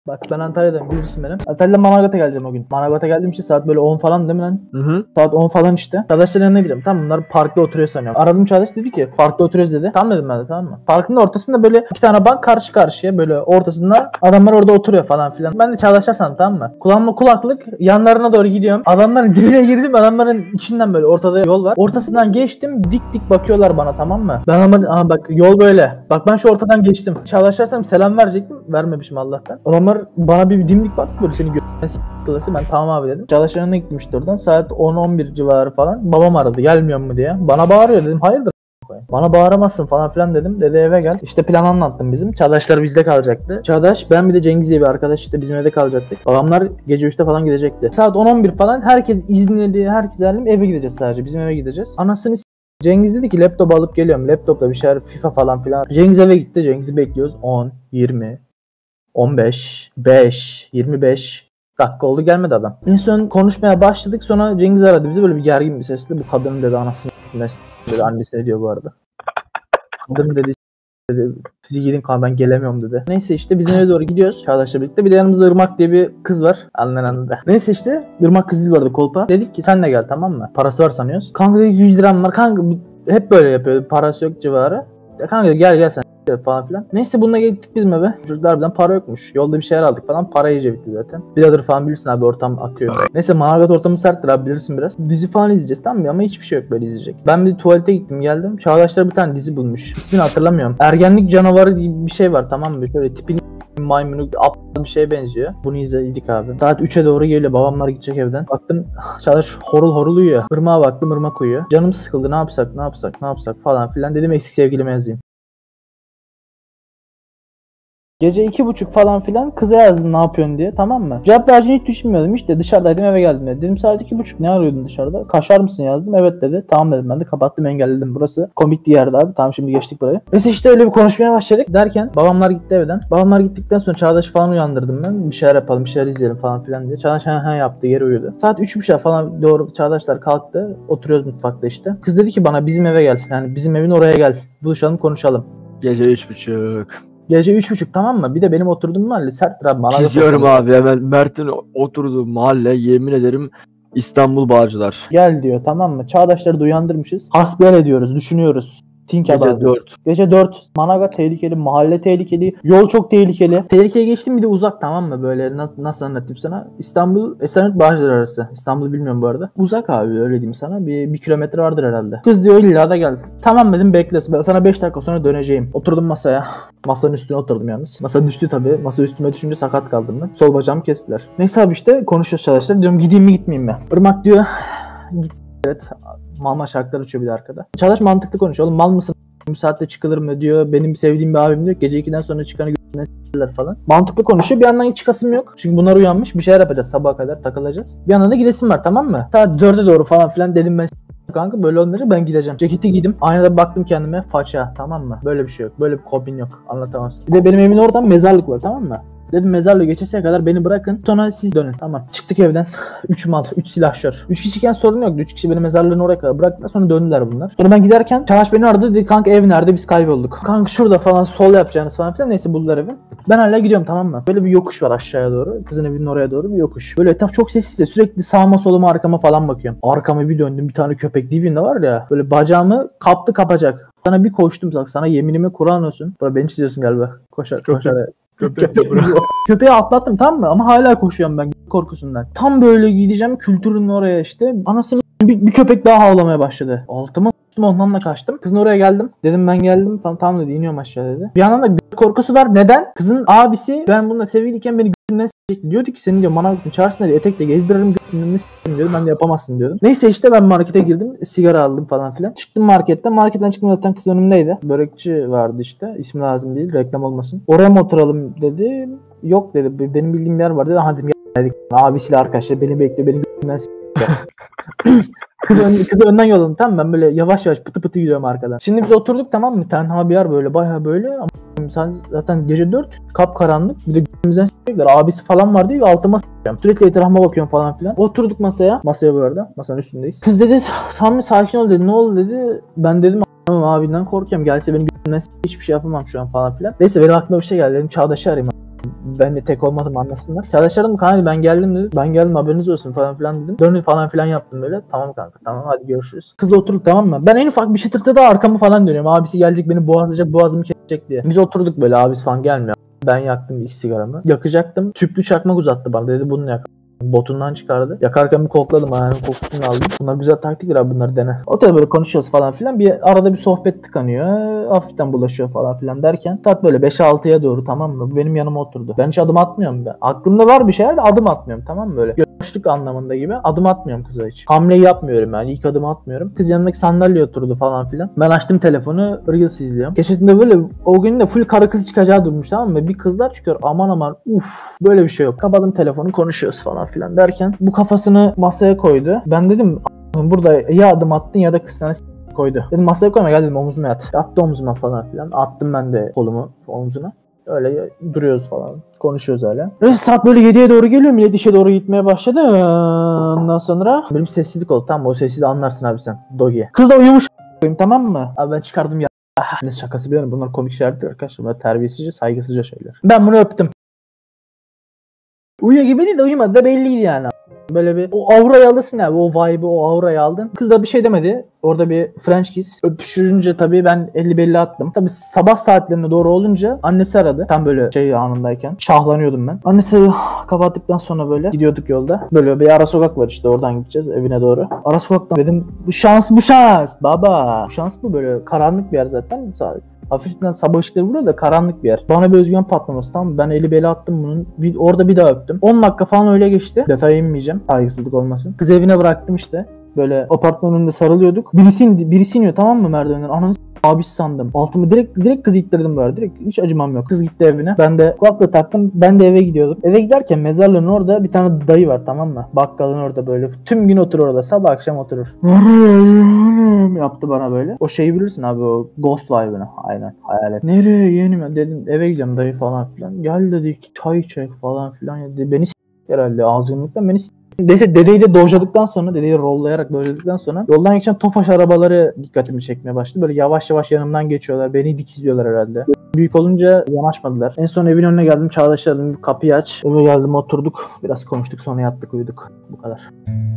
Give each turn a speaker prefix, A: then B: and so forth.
A: Bak ben Antalya'dayım, bilirsin benim. Antalya'dan Manavgat'a geleceğim o gün. Manavgat'a geldim işte saat böyle 10 falan değil mi lan?
B: Hı.
A: Saat 10 falan işte. Çağdaşların yanına gideceğim. Tamam, bunlar parkta oturuyor sanıyorum. Aradım Çağdaş, dedi ki parkta oturuyoruz dedi. Tamam dedim ben de, tamam mı? Parkın da ortasında böyle iki tane bank karşı karşıya, böyle ortasında adamlar orada oturuyor falan filan. Ben de Çağdaşlar sandım, tamam mı? Kulağıma kulaklık, yanlarına doğru gidiyorum. Adamların dibine girdim, adamların içinden böyle ortada yol var. Ortasından geçtim, dik dik bakıyorlar bana, tamam mı? Ben ama bak yol böyle. Bak ben şu ortadan geçtim. Çağdaşlar sanırım selam verecektim. Vermemişim Allah'tan. Adamlar bana bir dimdik baktı, böyle seni klası. Ben tamam abi dedim. Çağdaşların yanına gitmişti oradan. Saat 10-11 civarı falan. Babam aradı, gelmiyor mu diye. Bana bağırıyor, dedim hayırdır? Bana bağıramazsın falan filan dedim. Dedi eve gel. İşte plan anlattım bizim. Çağdaşlar bizde kalacaktı. Çağdaş, ben bir de Cengiz diye bir arkadaş işte bizim evde kalacaktık. Babamlar gece 3'te falan gidecekti. Saat 10-11 falan herkes izinli, herkes alim, eve gideceğiz sadece. Bizim eve gideceğiz. Anasını Cengiz dedi ki laptop alıp geliyorum. Laptopla bir şeyler, FIFA falan filan. Cengiz eve gitti. Cengiz'i bekliyoruz. 10, 20, 15, 5, 25 dakika oldu, gelmedi adam. En son konuşmaya başladık. Sonra Cengiz aradı bizi böyle bir gergin bir sesle. Bu kadının dedi anasını dedi, annesi diyor bu arada. Kadın dedi siz gidin kanka, ben gelemiyorum dedi. Neyse işte bizim eve doğru gidiyoruz Çağdaş'la birlikte. Bir de yanımızda Irmak diye bir kız var. Anlanan. Neyse işte Irmak kız değil bu arada, kolpa. Dedik ki sen de gel, tamam mı? Parası var sanıyoruz. Kanka dedi 100 liram var. Kanka hep böyle yapıyor. Parası yok civarı. Ya kanka gel sen falan filan. Neyse bununla gittik bizim eve. Çocuklar birden para yokmuş. Yolda bir şeyler aldık falan. Para iyice bitti zaten. Birader falan bilirsin abi, ortam akıyor. Neyse Manavgat ortamı serttir abi, bilirsin biraz. Dizi falan izleyeceğiz, tamam mı? Ama hiçbir şey yok böyle izleyecek. Ben bir tuvalete gittim geldim. Çağdaşlar bir tane dizi bulmuş. İsmini hatırlamıyorum. Ergenlik canavarı gibi bir şey var, tamam mı? Şöyle tipini maymunu aptal bir şeye benziyor. Bunu izledik abi. Saat 3'e doğru geliyor. Babamlar gidecek evden. Baktım Çağdaş horul uyuyor. Irmağa baktım, Irmak uyuyor. Canım sıkıldı, ne yapsak falan filan. Dedim eksik sevgilime yazayım. Gece 2.30 falan filan kıza yazdım ne yapıyorsun diye, tamam mı? Cevap vereceğini hiç düşünmüyordum, işte dışarıdaydım eve geldim dedi. Dedim saat 2.30, ne arıyordun dışarıda? Kaşar mısın yazdım, evet dedi. Tamam dedim, ben de kapattım, engelledim, burası komik bir yerde abi. Tamam şimdi geçtik burayı. Neyse işte öyle bir konuşmaya başladık derken babamlar gitti evden. Babamlar gittikten sonra Çağdaş falan uyandırdım ben. Bir şeyler yapalım, bir şeyler izleyelim falan filan diye. Çağdaş he yaptı, yere uyudu. Saat 3.30 falan doğru Çağdaşlar kalktı. Oturuyoruz mutfakta işte. Kız dedi ki bana bizim eve gel. Yani bizim evin oraya gel. Buluşalım konuşalım.
B: Gece 3.30.
A: Gece 3.30 tamam mı? Bir de benim oturduğum mahalle serttir abi.
B: Çiziyorum abi hemen Mert'in oturduğu mahalle, yemin ederim İstanbul Bağcılar.
A: Gel diyor, tamam mı? Çağdaşları da uyandırmışız. Hasbihal ediyoruz, düşünüyoruz.
B: Gece 4.
A: Gece 4. Manavgat tehlikeli, mahalle tehlikeli, yol çok tehlikeli. Tehlikeye geçtim bir de uzak, tamam mı? Böyle nasıl anlatayım sana? İstanbul, Esenyurt Bağcılar arası. İstanbul'u bilmiyorum bu arada. Uzak abi, öyle diyeyim sana. Bir kilometre vardır herhalde. Kız diyor illa da gel. Tamam dedim, bekle. Ben sana 5 dakika sonra döneceğim. Oturdum masaya. Masanın üstüne oturdum yalnız. Masa düştü tabii. Masa üstüme düşünce sakat kaldım ben. Sol bacağımı kestiler. Neyse abi işte konuşuyoruz Çağdaşlar. Diyorum gideyim mi gitmeyeyim mi? Irmak diyor git. Evet. Mal şarkılar uçuyor bir de arkada. Çağdaş mantıklı konuşuyor. Oğlum mal mısın? Bu saatte çıkılır mı diyor. Benim sevdiğim bir abim diyor. Gece 2'den sonra çıkanı g***ler falan. Mantıklı konuşuyor. Bir yandan hiç çıkasım yok. Çünkü bunlar uyanmış. Bir şeyler yapacağız. Sabaha kadar takılacağız. Bir yandan da gidesim var, tamam mı? Saat 4'e doğru falan filan dedim ben kanka böyle olmayacak, ben gideceğim. Ceketi giydim. Aynada baktım kendime. Faça, tamam mı? Böyle bir şey yok. Böyle bir kombin yok. Anlatamazsın. Bir de benim evimin oradan mezarlık var, tamam mı? Dedim mezarlığı geçeseye kadar beni bırakın. Sonra siz dönün. Tamam. Çıktık evden. 3 mal. 3 silahşör. 3 kişiyken sorun yoktu. 3 kişi beni mezarlığın oraya kadar bıraktılar. Sonra döndüler bunlar. Sonra ben giderken Çağdaş beni aradı. Dedi kanka ev nerede? Biz kaybolduk. Kanka şurada falan sol yapacağınız falan filan. Neyse buldular evi. Ben hala gidiyorum, tamam mı? Böyle bir yokuş var aşağıya doğru. Kızın evinin oraya doğru bir yokuş. Böyle etraf çok sessiz. Sürekli sağıma soluma arkama falan bakıyorum. Arkama bir döndüm. Bir tane köpek dibinde var ya. Böyle bacağımı kaptı kapacak. Sana bir koştum. Bak sana yeminimi Kur'an olsun. Bura beni çiziyorsun galiba. Koşar. Köpeği atlattım, tamam mı? Ama hala koşuyorum ben korkusundan. Tam böyle gideceğim kültürün oraya işte. Anasını bir köpek daha havlamaya başladı. Altıma ondan da kaçtım. Kızın oraya geldim. Dedim ben geldim falan. Tamam dedi, iniyorum aşağı dedi. Bir yandan da korkusu var. Neden? Kızın abisi ben bununla sevgiliyken beni götünden s***. Diyordu ki seni diyor Manavgat'ın çağırsın dedi. Etekle gezdiririm götünden s***im diyordu. Ben de yapamazsın diyordum. Neyse işte ben markete girdim. Sigara aldım falan filan. Çıktım marketten. Marketten çıktım zaten kız önümdeydi. Börekçi vardı işte. İsmi lazım değil. Reklam olmasın. Oraya mı oturalım dedi. Yok dedi. Benim bildiğim yer var dedi. Aha dedim geldik. Abisiyle arkadaşlar beni bekliyor. Beni götünden s***. Kızı önden yolladım, tamam ben böyle yavaş yavaş pıtı pıtı gidiyorum arkadan. Şimdi biz oturduk, tamam mı? Tenha bir yer böyle bayağı böyle ama sen zaten gece 4 kapkaranlık bir de g***imizden s***ler. Abisi falan var diyor altıma s***yorum. Sürekli etrafıma bakıyorum falan filan. Oturduk masaya bu arada masanın üstündeyiz. Kız dedi tamam sakin ol dedi, ne oldu dedi. Ben dedim abinden korkuyorum, gelse beni g***imden hiçbir şey yapamam şu an falan filan. Neyse benim aklıma bir şey geldi, dedim Çağdaş'ı arayayım. Ben de tek olmadım anlasınlar. Çağdaşlarım kanka ben geldim dedi. Ben geldim haberiniz olsun falan filan dedim. Dönün falan filan yaptım böyle. Tamam kanka tamam hadi görüşürüz. Kızla oturduk tamam mı? Ben en ufak bir çıtırtıda arkamı falan dönüyorum. Abisi gelecek beni boğazlayacak boğazımı kesecek diye. Biz oturduk böyle abisi falan gelmiyor. Ben yaktım ilk sigaramı. Yakacaktım. Tüplü çakmak uzattı bana dedi bunu yak. Botundan çıkardı. Yakarken bir kokladım ayağının kokusunu aldım. Bunlar güzel taktikler abi bunları dene. O tabi böyle konuşuyoruz falan filan. Bir arada bir sohbet tıkanıyor. Hafiften bulaşıyor falan filan derken. Saat böyle 5-6'ya doğru tamam mı? Bu benim yanıma oturdu. Ben hiç adım atmıyorum ben. Aklımda var bir şeyler de adım atmıyorum tamam mı böyle. Görüştük anlamında gibi. Adım atmıyorum kıza hiç. Hamleyi yapmıyorum yani. İlk adım atmıyorum. Kız yanındaki sandalyeye oturdu falan filan. Ben açtım telefonu. Reels izliyorum. Geçtiğinde böyle o gün de full karı kız çıkacağı durmuş tamam mı? Bir kızlar çıkıyor. Aman aman böyle bir şey yok. Kapadım telefonu konuşuyoruz falan filan derken bu kafasını masaya koydu. Ben dedim burada ya adım attın ya da kız sana koydu. Dedim masaya koyma gel dedim omuzuma yat. Attı omzuma falan filan. Attım ben de kolumu omzuna. Öyle duruyoruz falan. Konuşuyoruz hala. Ve saat böyle 7'ye doğru geliyor. Millet işe doğru gitmeye başladı. Ondan sonra benim sessizlik oldu. Tamam o sessizliği anlarsın abi sen. Dogi. Kız da uyumuş tamam mı? Abi ben çıkardım ya. Ne şakası biliyorum. Bunlar komik şeylerdir arkadaşlar. Bunlar terbiyesizce, saygısızca şeyler. Ben bunu öptüm. Uyuyor gibi değil de uyumadı da belliydi yani. Böyle bir o aurayı alırsın abi o vibe'ı o aurayı aldın. Kız da bir şey demedi. Orada bir French kiss. Öpüşünce tabii ben 50-50 attım. Tabii sabah saatlerine doğru olunca annesi aradı. Tam böyle şey anındayken. Şahlanıyordum ben. Annesi kapattıktan sonra böyle gidiyorduk yolda. Böyle bir ara sokak var işte oradan gideceğiz evine doğru. Ara sokaktan dedim bu şans baba. Bu şans bu böyle karanlık bir yer zaten. Hafiften sabah ışıkları vuruyor da karanlık bir yer. Bana bir özgüven patlaması tamam mı? Ben eli beli attım bunun. Orada bir daha öptüm. 10 dakika falan öyle geçti. Detaya inmeyeceğim. Saygısızlık olmasın. Kız evine bıraktım işte. Böyle apartmanın önünde sarılıyorduk. Birisi iniyor tamam mı merdivenden? Ananı abisi sandım. Altımı direkt kızı ittirdim böyle. Direkt hiç acımam yok. Kız gitti evine. Ben de kulaklığı taktım. Ben de eve gidiyordum. Eve giderken mezarlığın orada bir tane dayı var tamam mı? Bakkalın orada böyle. Tüm gün oturur orada. Sabah akşam oturur. Yaptı bana böyle. O şeyi bilirsin abi o ghost vibe'ını. Aynen. Hayalet. Nereye yeğenim? Dedim eve gidiyorum dayı falan filan. Gel dedi çay içecek falan filan. Dedi, beni herhalde azgınlıktan beni dedeyi de dojladıktan sonra, dedeyi rollayarak dojladıktan sonra yoldan geçen Tofaş arabaları dikkatimi çekmeye başladı. Böyle yavaş yavaş yanımdan geçiyorlar. Beni dikizliyorlar herhalde. Büyük olunca yanaşmadılar. En son evin önüne geldim. Çağdaşlarım kapıyı aç. Eve geldim oturduk. Biraz konuştuk sonra yattık uyuduk. Bu kadar.